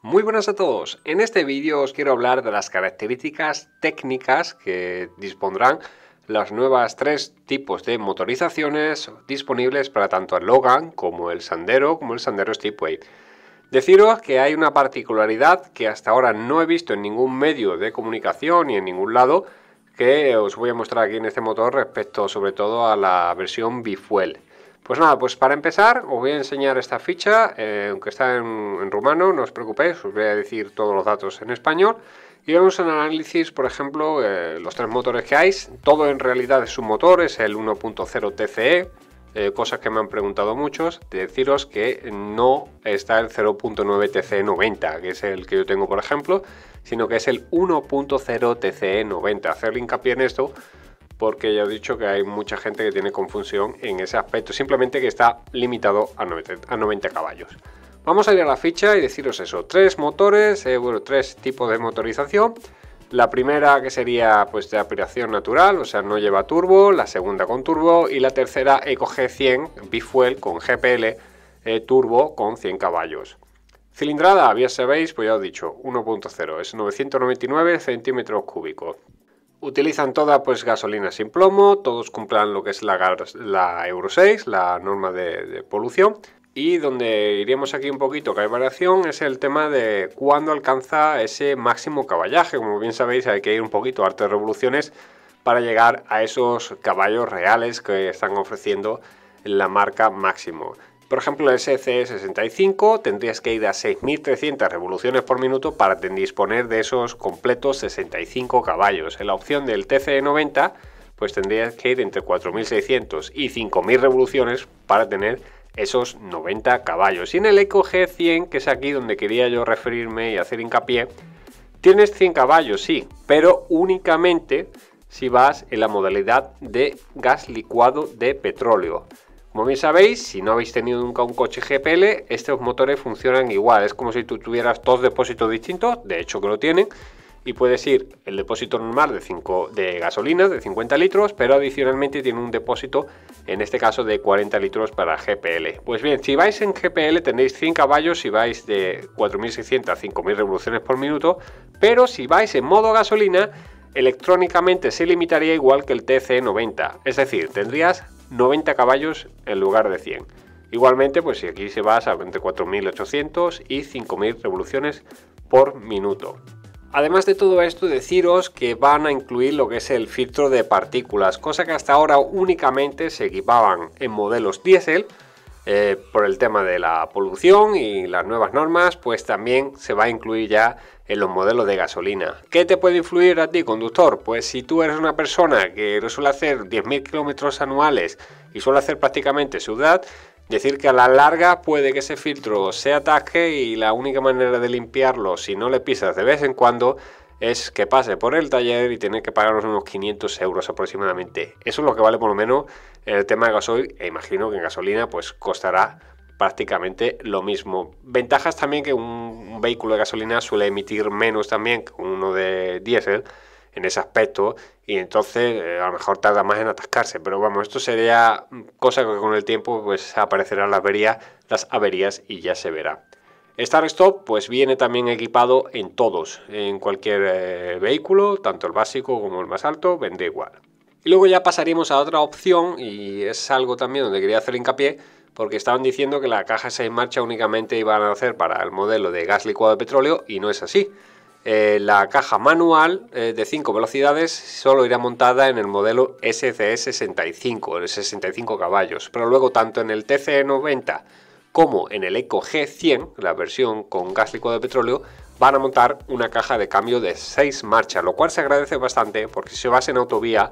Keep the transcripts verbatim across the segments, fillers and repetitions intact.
Muy buenas a todos, en este vídeo os quiero hablar de las características técnicas que dispondrán los nuevos tres tipos de motorizaciones disponibles para tanto el Logan como el Sandero como el Sandero Stepway. Deciros que hay una particularidad que hasta ahora no he visto en ningún medio de comunicación ni en ningún lado, que os voy a mostrar aquí en este motor respecto sobre todo a la versión bifuel. Pues nada, pues para empezar os voy a enseñar esta ficha, eh, aunque está en, en rumano, no os preocupéis, os voy a decir todos los datos en español. Y vemos un análisis, por ejemplo, eh, los tres motores que hay. Todo en realidad es un motor, es el uno punto cero T C E, eh, cosas que me han preguntado muchos. Deciros que no está el cero punto nueve T C E noventa, que es el que yo tengo por ejemplo, sino que es el uno punto cero T C E noventa. Hacer hincapié en esto, porque ya he dicho que hay mucha gente que tiene confusión en ese aspecto, simplemente que está limitado a noventa caballos. Vamos a ir a la ficha y deciros eso, tres motores, eh, bueno, tres tipos de motorización. La primera que sería pues de aspiración natural, o sea no lleva turbo, la segunda con turbo y la tercera Eco G cien bifuel con G P L eh, turbo con cien caballos. Cilindrada, ya sabéis, pues ya os he dicho, uno punto cero, es novecientos noventa y nueve centímetros cúbicos. Utilizan toda pues gasolina sin plomo, todos cumplan lo que es la, la Euro seis, la norma de, de polución. Y donde iremos aquí un poquito que hay variación es el tema de cuándo alcanza ese máximo caballaje. Como bien sabéis, hay que ir un poquito a hartas revoluciones para llegar a esos caballos reales que están ofreciendo la marca máximo. Por ejemplo, el S C sesenta y cinco tendrías que ir a seis mil trescientas revoluciones por minuto para disponer de esos completos sesenta y cinco caballos. En la opción del T C E noventa, pues tendrías que ir entre cuatro mil seiscientos y cinco mil revoluciones para tener esos noventa caballos. Y en el Eco G cien, que es aquí donde quería yo referirme y hacer hincapié, tienes cien caballos, sí, pero únicamente si vas en la modalidad de gas licuado de petróleo. Como bien sabéis, si no habéis tenido nunca un coche G P L, estos motores funcionan igual. Es como si tú tuvieras dos depósitos distintos, de hecho que lo tienen, y puedes ir el depósito normal de, cinco, de gasolina de cincuenta litros, pero adicionalmente tiene un depósito, en este caso de cuarenta litros para G P L. Pues bien, si vais en G P L tendréis cien caballos si vais de cuatro mil seiscientas a cinco mil revoluciones por minuto, pero si vais en modo gasolina, electrónicamente se limitaría igual que el T C E noventa, es decir, tendrías noventa caballos en lugar de cien. Igualmente, pues si aquí se vas a entre cuatro mil ochocientos y cinco mil revoluciones por minuto. Además de todo esto, deciros que van a incluir lo que es el filtro de partículas, cosa que hasta ahora únicamente se equipaban en modelos diésel. Eh, por el tema de la polución y las nuevas normas, pues también se va a incluir ya en los modelos de gasolina. ¿Qué te puede influir a ti, conductor? Pues si tú eres una persona que suele hacer diez mil kilómetros anuales y suele hacer prácticamente ciudad, decir que a la larga puede que ese filtro se ataque y la única manera de limpiarlo, si no le pisas de vez en cuando, es que pase por el taller y tener que pagar unos quinientos euros aproximadamente. Eso es lo que vale por lo menos el tema de gasoil, e imagino que en gasolina pues costará prácticamente lo mismo. Ventajas también que un, un vehículo de gasolina suele emitir menos también que uno de diésel en ese aspecto, y entonces eh, a lo mejor tarda más en atascarse, pero vamos, esto sería cosa que con el tiempo pues aparecerán las averías, las averías y ya se verá. Start Stop pues viene también equipado en todos, en cualquier eh, vehículo, tanto el básico como el más alto, vendrá igual. Y luego ya pasaríamos a otra opción, y es algo también donde quería hacer hincapié, porque estaban diciendo que la caja seis marcha únicamente iban a hacer para el modelo de gas licuado de petróleo, y no es así. Eh, la caja manual eh, de cinco velocidades solo irá montada en el modelo S C E sesenta y cinco, de sesenta y cinco caballos, pero luego tanto en el T C E noventa como en el Eco G cien, la versión con gas licuado de petróleo, van a montar una caja de cambio de seis marchas, lo cual se agradece bastante porque si vas en autovía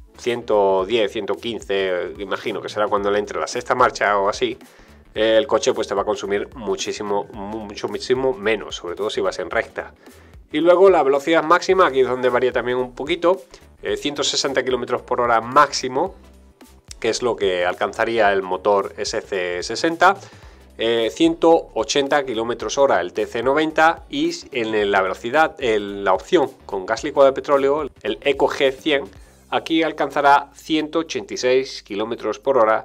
ciento diez, ciento quince, imagino que será cuando le entre la sexta marcha o así, eh, el coche pues te va a consumir muchísimo, mucho, muchísimo menos, sobre todo si vas en recta. Y luego la velocidad máxima, aquí es donde varía también un poquito, eh, ciento sesenta kilómetros por hora máximo, que es lo que alcanzaría el motor S C sesenta, eh, ciento ochenta kilómetros hora el T C noventa, y en la velocidad, en la opción con gas licuado de petróleo, el Eco G cien, aquí alcanzará ciento ochenta y seis kilómetros por hora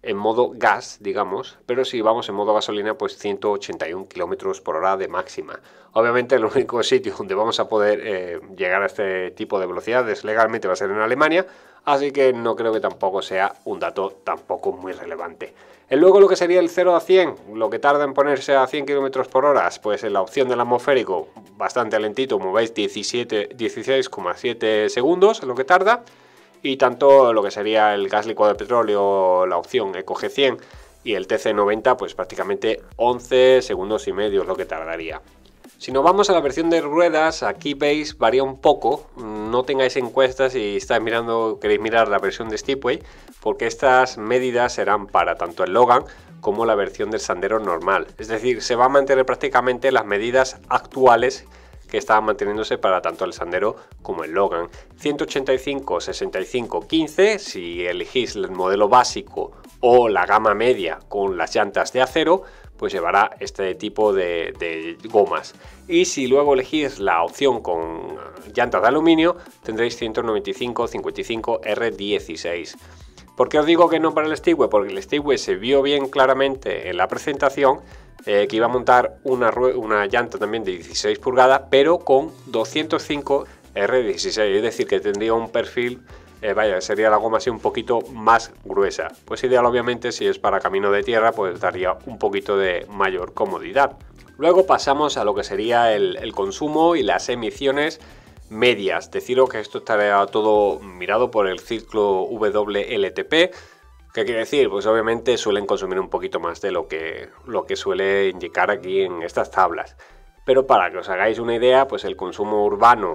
en modo gas, digamos, pero si vamos en modo gasolina, pues ciento ochenta y un kilómetros por hora de máxima. Obviamente el único sitio donde vamos a poder eh, llegar a este tipo de velocidades legalmente va a ser en Alemania, así que no creo que tampoco sea un dato tampoco muy relevante. Y luego lo que sería el cero a cien, lo que tarda en ponerse a cien kilómetros por hora, pues en la opción del atmosférico bastante lentito, como veis dieciséis coma siete segundos es lo que tarda. Y tanto lo que sería el gas licuado de petróleo, la opción Eco G cien y el T C noventa, pues prácticamente once segundos y medio es lo que tardaría. Si nos vamos a la versión de ruedas, aquí veis varía un poco. No tengáis encuestas si estáis mirando, queréis mirar la versión de Stepway, porque estas medidas serán para tanto el Logan como la versión del Sandero normal. Es decir, se van a mantener prácticamente las medidas actuales que estaban manteniéndose para tanto el Sandero como el Logan. ciento ochenta y cinco, sesenta y cinco, quince, si elegís el modelo básico o la gama media con las llantas de acero, pues llevará este tipo de, de gomas. Y si luego elegís la opción con llantas de aluminio, tendréis ciento noventa y cinco, cincuenta y cinco, R dieciséis. ¿Por qué os digo que no para el Stepway? Porque el Stepway se vio bien claramente en la presentación, Eh, que iba a montar una, una llanta también de dieciséis pulgadas, pero con doscientos cinco R dieciséis, es decir, que tendría un perfil, eh, vaya, sería la goma así un poquito más gruesa. Pues ideal, obviamente, si es para camino de tierra, pues daría un poquito de mayor comodidad. Luego pasamos a lo que sería el, el consumo y las emisiones medias. Deciros que esto estará todo mirado por el ciclo W L T P. ¿Qué quiere decir? Pues obviamente suelen consumir un poquito más de lo que, lo que suele indicar aquí en estas tablas. Pero para que os hagáis una idea, pues el consumo urbano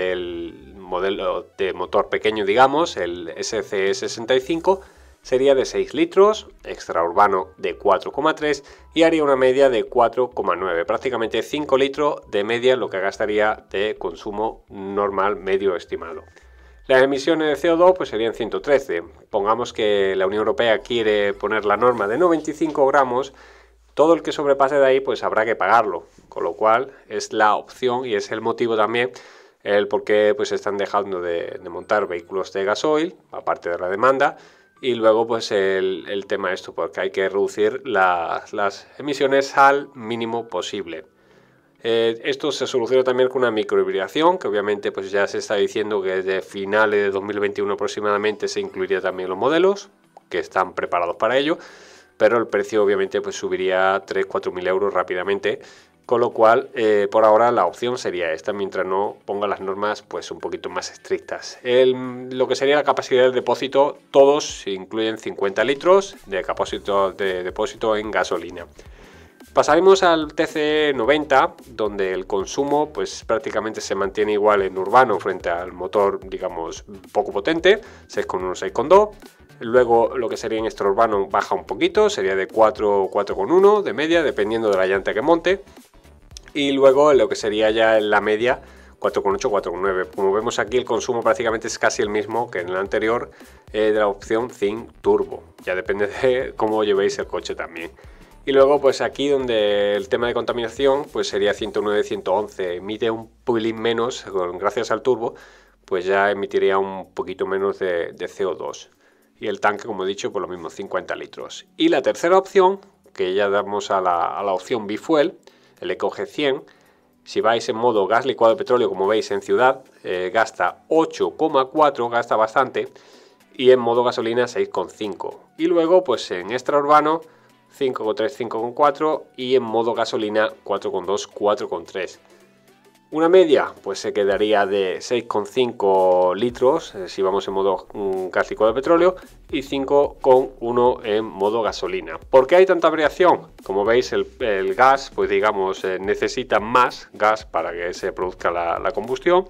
del modelo de motor pequeño, digamos, el S C E sesenta y cinco, sería de seis litros, extraurbano de cuatro coma tres y haría una media de cuatro coma nueve, prácticamente cinco litros de media lo que gastaría de consumo normal medio estimado. Las emisiones de C O dos pues serían ciento trece. Pongamos que la Unión Europea quiere poner la norma de noventa y cinco gramos, todo el que sobrepase de ahí pues habrá que pagarlo, con lo cual es la opción y es el motivo también el por qué pues están dejando de, de montar vehículos de gasoil, aparte de la demanda, y luego pues el, el tema esto, porque hay que reducir la, las emisiones al mínimo posible. Eh, esto se soluciona también con una microhibridación, que obviamente pues ya se está diciendo que desde finales de dos mil veintiuno aproximadamente se incluiría también los modelos, que están preparados para ello, pero el precio obviamente pues subiría tres a cuatro mil euros rápidamente, con lo cual eh, por ahora la opción sería esta, mientras no ponga las normas pues un poquito más estrictas. El, lo que sería la capacidad del depósito, todos incluyen cincuenta litros de depósito, de depósito en gasolina. Pasaremos al T C noventa, donde el consumo pues prácticamente se mantiene igual en urbano frente al motor, digamos, poco potente, seis coma uno, seis coma dos. Luego lo que sería en extraurbano baja un poquito, sería de cuatro, cuatro coma uno de media, dependiendo de la llanta que monte. Y luego lo que sería ya en la media, cuatro coma ocho, cuatro coma nueve. Como vemos aquí, el consumo prácticamente es casi el mismo que en el anterior, eh, de la opción Zin Turbo. Ya depende de cómo llevéis el coche también. Y luego pues aquí donde el tema de contaminación pues sería ciento nueve, ciento once, emite un pelín menos, gracias al turbo, pues ya emitiría un poquito menos de, de C O dos. Y el tanque, como he dicho, por lo mismo, cincuenta litros. Y la tercera opción, que ya damos a la, a la opción Bifuel, el Eco G cien, si vais en modo gas licuado de petróleo, como veis en ciudad, eh, gasta ocho coma cuatro, gasta bastante, y en modo gasolina seis coma cinco. Y luego pues en extraurbano cinco coma tres, cinco coma cuatro y en modo gasolina cuatro coma dos, cuatro coma tres. Una media pues se quedaría de seis coma cinco litros eh, si vamos en modo mm, gas licuado de petróleo y cinco coma uno en modo gasolina. ¿Por qué hay tanta variación? Como veis el, el gas pues digamos eh, necesita más gas para que se produzca la, la combustión,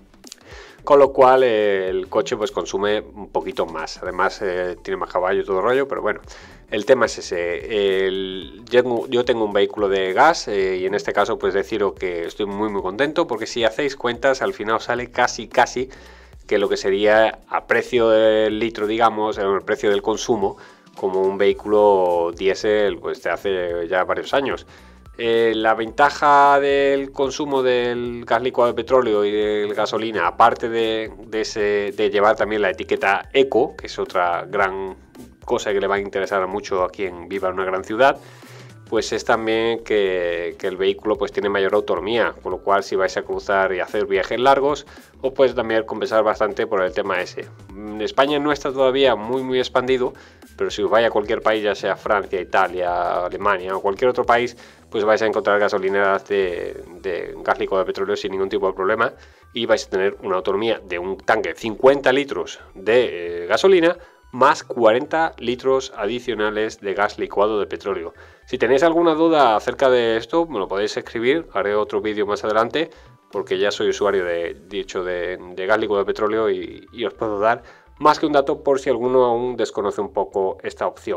con lo cual eh, el coche pues consume un poquito más, además eh, tiene más caballo y todo el rollo, pero bueno, el tema es ese. El, yo, yo tengo un vehículo de gas eh, y en este caso pues deciros que estoy muy muy contento, porque si hacéis cuentas al final os sale casi casi que lo que sería a precio del litro, digamos, el precio del consumo, como un vehículo diésel pues de hace ya varios años. Eh, la ventaja del consumo del gas licuado de petróleo y de gasolina, aparte de, de, ese, de llevar también la etiqueta Eco, que es otra gran cosa que le va a interesar mucho a quien viva en una gran ciudad, pues es también que, que el vehículo pues tiene mayor autonomía, con lo cual si vais a cruzar y hacer viajes largos, os puede también compensar bastante por el tema ese. En España no está todavía muy muy expandido, pero si os vais a cualquier país, ya sea Francia, Italia, Alemania o cualquier otro país, pues vais a encontrar gasolineras de, de gas líquido de petróleo sin ningún tipo de problema y vais a tener una autonomía de un tanque de cincuenta litros de eh, gasolina más cuarenta litros adicionales de gas licuado de petróleo. Si tenéis alguna duda acerca de esto, me lo podéis escribir, haré otro vídeo más adelante, porque ya soy usuario de, dicho de, de gas licuado de petróleo y, y os puedo dar más que un dato por si alguno aún desconoce un poco esta opción.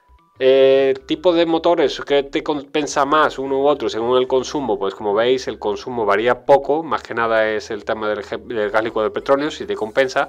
Eh, tipo de motores que te compensa más uno u otro según el consumo, pues como veis el consumo varía poco, más que nada es el tema del, del gas licuado de petróleo, si te compensa.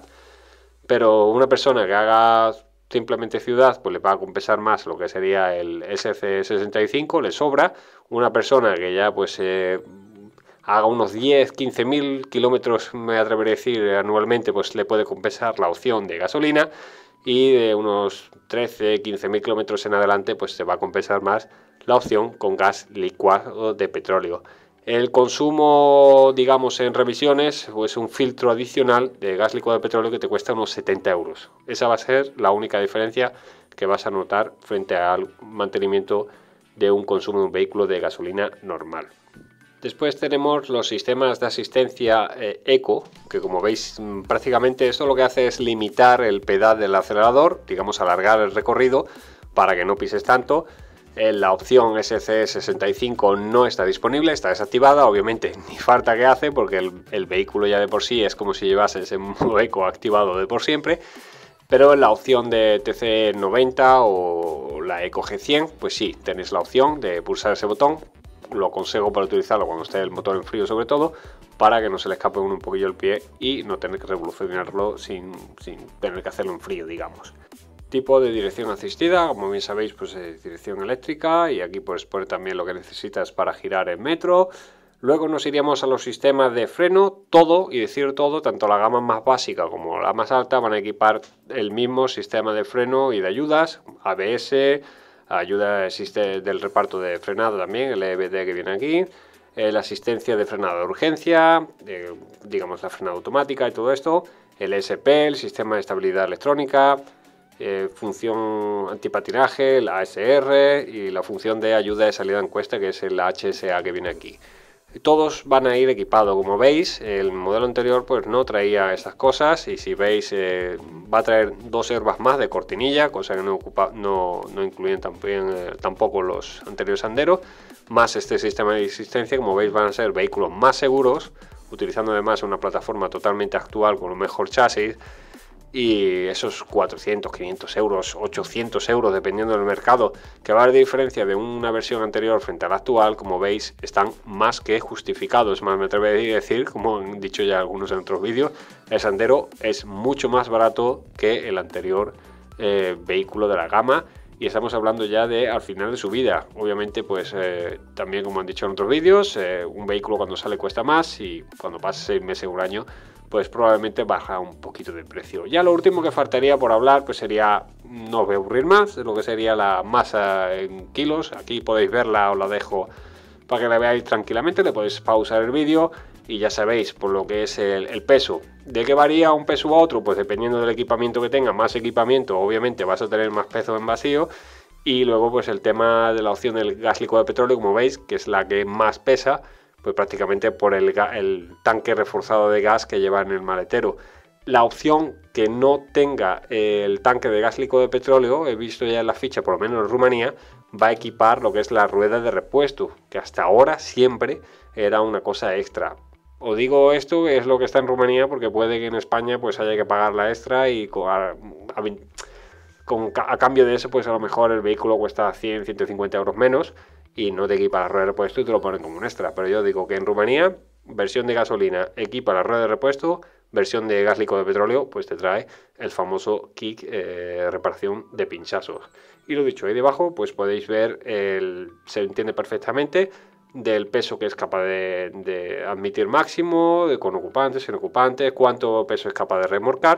Pero una persona que haga simplemente ciudad, pues le va a compensar más lo que sería el S C sesenta y cinco, le sobra. Una persona que ya pues eh, haga unos diez, quince mil kilómetros, me atreveré a decir, anualmente, pues le puede compensar la opción de gasolina. Y de unos trece, quince mil kilómetros en adelante, pues se va a compensar más la opción con gas licuado de petróleo. El consumo, digamos, en revisiones, pues un filtro adicional de gas licuado de petróleo que te cuesta unos setenta euros. Esa va a ser la única diferencia que vas a notar frente al mantenimiento de un consumo de un vehículo de gasolina normal. Después tenemos los sistemas de asistencia eh, eco, que como veis prácticamente esto lo que hace es limitar el pedal del acelerador, digamos alargar el recorrido para que no pises tanto. La opción S C sesenta y cinco no está disponible, está desactivada, obviamente ni falta que hace porque el, el vehículo ya de por sí es como si llevase ese modo eco activado de por siempre, pero en la opción de T C noventa o la Eco G cien, pues sí, tenéis la opción de pulsar ese botón. Lo aconsejo para utilizarlo cuando esté el motor en frío sobre todo, para que no se le escape uno un poquillo el pie y no tener que revolucionarlo sin, sin tener que hacerlo en frío, digamos. Tipo de dirección asistida, como bien sabéis, pues es dirección eléctrica y aquí puedes poner también lo que necesitas para girar en metro. Luego nos iríamos a los sistemas de freno, todo, y decir todo, tanto la gama más básica como la más alta van a equipar el mismo sistema de freno y de ayudas, A B S, ayuda existe del reparto de frenado también, el E B D que viene aquí, eh, la asistencia de frenado de urgencia, eh, digamos la frenada automática y todo esto, el E S P, el sistema de estabilidad electrónica, Eh, función antipatinaje, el A S R y la función de ayuda de salida en encuesta, que es el H S A que viene aquí. Todos van a ir equipados, como veis. El modelo anterior pues no traía estas cosas y si veis eh, va a traer dos herbas más de cortinilla, cosa que no, ocupa, no, no incluyen también, eh, tampoco los anteriores Sandero, más este sistema de asistencia. Como veis van a ser vehículos más seguros, utilizando además una plataforma totalmente actual con un mejor chasis. Y esos cuatrocientos, quinientos euros, ochocientos euros, dependiendo del mercado, que va a haber de diferencia de una versión anterior frente a la actual, como veis, están más que justificados. Más me atrevo a decir, como han dicho ya algunos en otros vídeos, el Sandero es mucho más barato que el anterior eh, vehículo de la gama. Y estamos hablando ya de al final de su vida. Obviamente, pues eh, también como han dicho en otros vídeos, eh, un vehículo cuando sale cuesta más y cuando pasa seis meses o un año, pues probablemente baja un poquito de precio. Ya lo último que faltaría por hablar, pues sería, no os voy a aburrir más, de lo que sería la masa en kilos. Aquí podéis verla, os la dejo para que la veáis tranquilamente, le podéis pausar el vídeo y ya sabéis por lo que es el, el peso. ¿De qué varía un peso a otro? Pues dependiendo del equipamiento que tenga, más equipamiento, obviamente vas a tener más peso en vacío. Y luego pues el tema de la opción del gas líquido de petróleo, como veis, que es la que más pesa, pues prácticamente por el, el tanque reforzado de gas que lleva en el maletero. La opción que no tenga el tanque de gas líquido de petróleo, he visto ya en la ficha, por lo menos en Rumanía, va a equipar lo que es la rueda de repuesto, que hasta ahora siempre era una cosa extra. Os digo esto, es lo que está en Rumanía, porque puede que en España pues haya que pagar la extra y con, a, a, con, a cambio de eso pues a lo mejor el vehículo cuesta cien, ciento cincuenta euros menos y no te equipa la rueda de repuesto y te lo ponen como un extra. Pero yo digo que en Rumanía, versión de gasolina equipa la rueda de repuesto, versión de gas líquido de petróleo pues te trae el famoso kit eh, reparación de pinchazos. Y lo dicho, ahí debajo pues podéis ver, el, se entiende perfectamente del peso que es capaz de, de admitir máximo, de con ocupantes, sin ocupantes, cuánto peso es capaz de remolcar.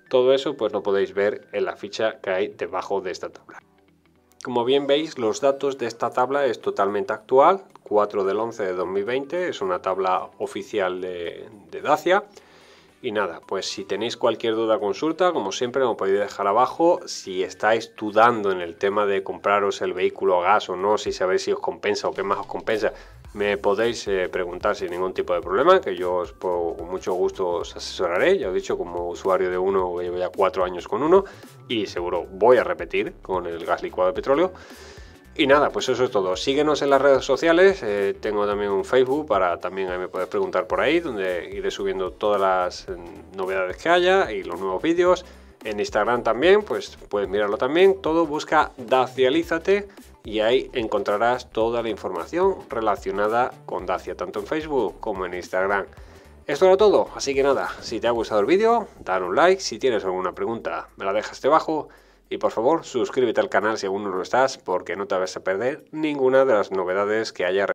todo eso pues lo podéis ver en la ficha que hay debajo de esta tabla. Como bien veis, los datos de esta tabla es totalmente actual, cuatro del once de dos mil veinte, es una tabla oficial de, de Dacia. Y nada, pues si tenéis cualquier duda o consulta, como siempre, me podéis dejar abajo. Si estáis dudando en el tema de compraros el vehículo a gas o no, si sabéis si os compensa o qué más os compensa, me podéis eh, preguntar sin ningún tipo de problema, que yo os, por, con mucho gusto os asesoraré. Ya os he dicho, como usuario de uno, llevo ya cuatro años con uno y seguro voy a repetir con el gas licuado de petróleo. Y nada, pues eso es todo. Síguenos en las redes sociales, eh, tengo también un Facebook para también ahí me puedes preguntar por ahí, donde iré subiendo todas las eh, novedades que haya y los nuevos vídeos. En Instagram también, pues puedes mirarlo también. Todo busca Dacialízate y ahí encontrarás toda la información relacionada con Dacia, tanto en Facebook como en Instagram. Esto era todo, así que nada, si te ha gustado el vídeo, dale un like, si tienes alguna pregunta me la dejas debajo. Y por favor, suscríbete al canal si aún no lo estás, porque no te vas a perder ninguna de las novedades que haya.